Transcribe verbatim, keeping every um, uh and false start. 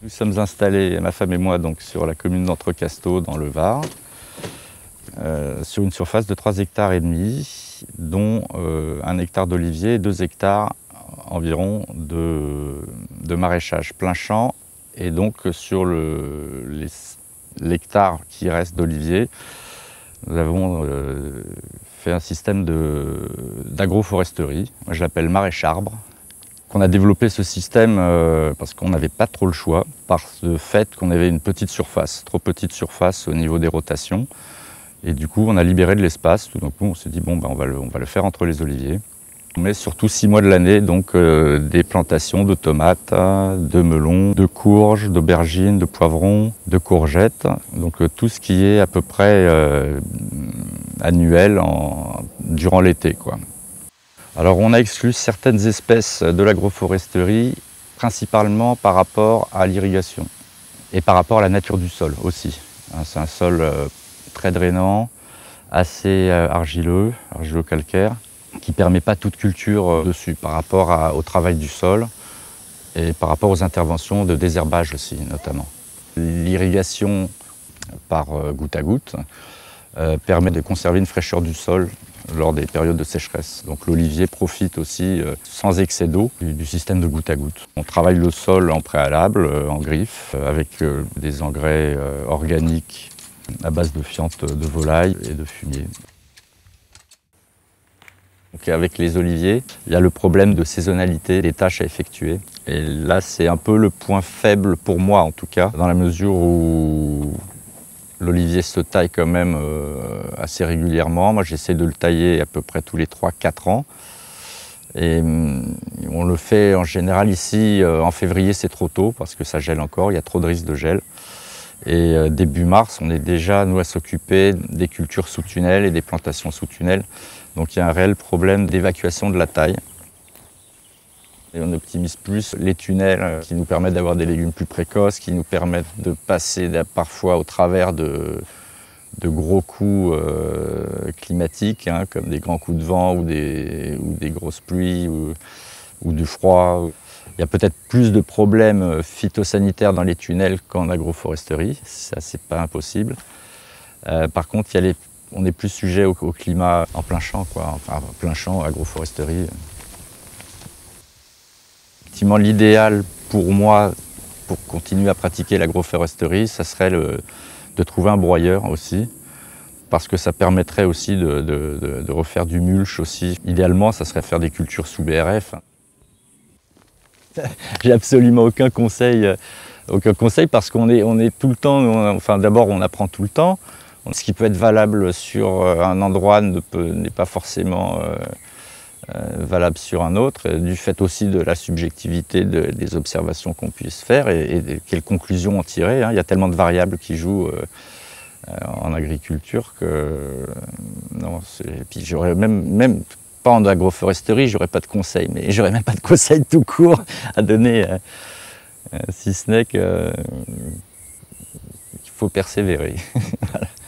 Nous sommes installés, ma femme et moi, donc, sur la commune d'Entrecasteaux, dans le Var, euh, sur une surface de trois hectares et demi, dont euh, un hectare d'olivier et deux hectares environ de, de maraîchage plein champ. Et donc sur l'hectare qui reste d'olivier, nous avons euh, fait un système d'agroforesterie, je l'appelle maraîcharbre. On a développé ce système euh, parce qu'on n'avait pas trop le choix, par le fait qu'on avait une petite surface, trop petite surface au niveau des rotations. Et du coup, on a libéré de l'espace. Tout d'un coup, on s'est dit, bon, ben, on va le, on va le faire entre les oliviers. On met surtout six mois de l'année, donc euh, des plantations de tomates, de melons, de courges, d'aubergines, de poivrons, de courgettes. Donc euh, tout ce qui est à peu près euh, annuel en, durant l'été, quoi. Alors on a exclu certaines espèces de l'agroforesterie, principalement par rapport à l'irrigation et par rapport à la nature du sol aussi. C'est un sol euh, très drainant, assez euh, argileux, argilo-calcaire, qui ne permet pas toute culture euh, dessus par rapport à, au travail du sol et par rapport aux interventions de désherbage aussi notamment. L'irrigation par euh, goutte à goutte euh, permet de conserver une fraîcheur du sol lors des périodes de sécheresse. Donc l'olivier profite aussi, euh, sans excès d'eau, du, du système de goutte à goutte. On travaille le sol en préalable, euh, en griffe, euh, avec euh, des engrais euh, organiques à base de fientes de volaille et de fumier. Donc avec les oliviers, il y a le problème de saisonnalité des tâches à effectuer. Et là, c'est un peu le point faible pour moi, en tout cas, dans la mesure où l'olivier se taille quand même euh, assez régulièrement. Moi, j'essaie de le tailler à peu près tous les trois quatre ans. Et on le fait en général ici, euh, en février, c'est trop tôt parce que ça gèle encore, il y a trop de risques de gel. Et euh, début mars, on est déjà, nous, à s'occuper des cultures sous tunnel et des plantations sous tunnel. Donc il y a un réel problème d'évacuation de la taille. Et on optimise plus les tunnels qui nous permettent d'avoir des légumes plus précoces, qui nous permettent de passer parfois au travers de, de gros coups euh, climatiques, hein, comme des grands coups de vent ou des, ou des grosses pluies ou, ou du froid. Il y a peut-être plus de problèmes phytosanitaires dans les tunnels qu'en agroforesterie, ça c'est pas impossible. Euh, par contre, il y a les, on est plus sujet au, au climat en plein champ, quoi. Enfin plein champ, agroforesterie. Effectivement, l'idéal pour moi, pour continuer à pratiquer l'agroforesterie, ça serait le, de trouver un broyeur aussi, parce que ça permettrait aussi de, de, de, de refaire du mulch aussi. Idéalement, ça serait faire des cultures sous B R F. J'ai absolument aucun conseil, aucun conseil parce qu'on est, on est tout le temps, on, enfin d'abord on apprend tout le temps. Ce qui peut être valable sur un endroit n'est pas forcément euh, Euh, valable sur un autre, du fait aussi de la subjectivité de, des observations qu'on puisse faire et, et de quelles conclusions en tirer. Hein. Il y a tellement de variables qui jouent euh, euh, en agriculture que euh, non. Et puis j'aurais même, même pas en agroforesterie, j'aurais pas de conseils, mais j'aurais même pas de conseils tout court à donner, euh, euh, si ce n'est qu'il euh, faut persévérer. Voilà.